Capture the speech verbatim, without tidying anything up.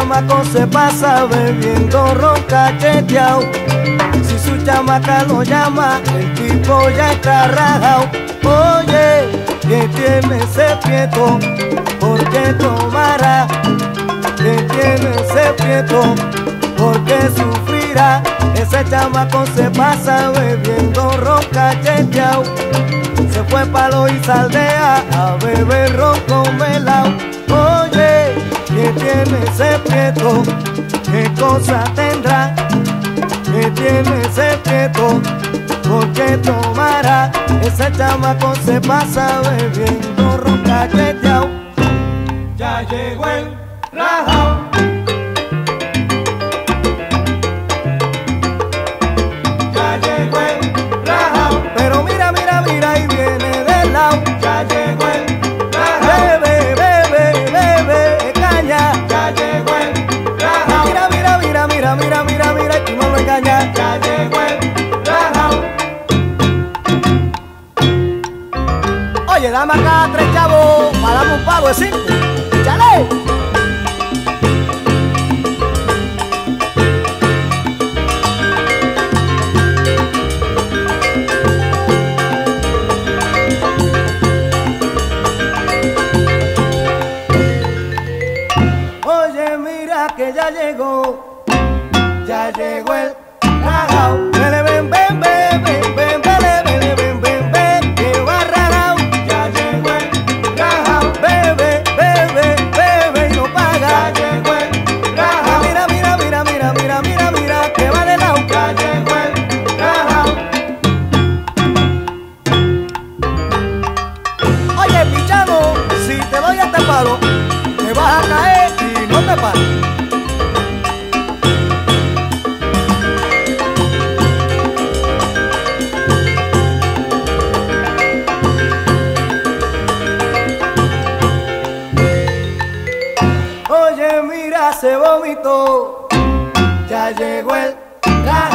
chamaco se pasa bebiendo ron cacheteao. Si su chamaca lo llama, el tipo ya está rajao. Oye, que tiene ese prieto, ¿por qué tomará? Que tiene ese prieto, ¿por qué sufrirá? Ese chamaco se pasa bebiendo ron cacheteao. Se fue pa' Loíza aldea a beber ron con melao. Oye, que tiene ese prieto, ¿qué cosa tendrá? Que tiene ese prieto, ¿por qué tomará? Ese chamaco se pasa bebiendo ron cacheteao. Ya llegó el rajao. Ya llegó el rajao. Pero mira, mira, mira, y viene del lado. Ya llegó el rajao. Bebe, bebe, bebe, caña. Ya llegó el rajao. Mira, mira, mira, mira, mira, mira, mira, y tú no lo engañas. Ya llegó el rajao. Oye, dame acá tres chavos para darme un pago de cinco. ¡Chale! Oye, mira que ya llegó, ya llegó el rajao. Vele, ven, ven, ven, ven, ven, vele, vele, ven, ven, ven, que va rajao. Ya llegó el rajao. Bebe, bebe, bebe y no paga. Ya llegó el rajao. Mira, mira, mira, mira, mira, mira, mira, que va de lado. Ya llegó el rajao. Oye, pichano, si te doy este palo, te vas a caer y no te pares. Oye, mira, se vomitó, ya llegó el rajao.